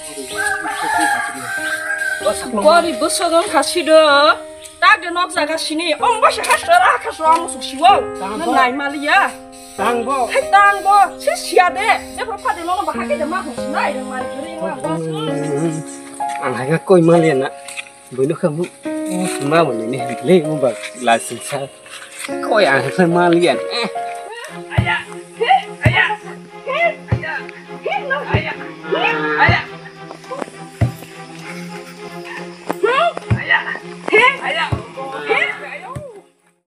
Body busa don hasido. Tak de nok zaga sini. Om ba shahara khasra mu susiwo. Na nai malia. Tangbo. Hai tangbo. Sia de. De pa de lo ba ha ke de ma hosnai de ma ri wa ba. Ang hai koi malia na. Với nó không mà mình này lên mà là sự sao coi à hơi ma liền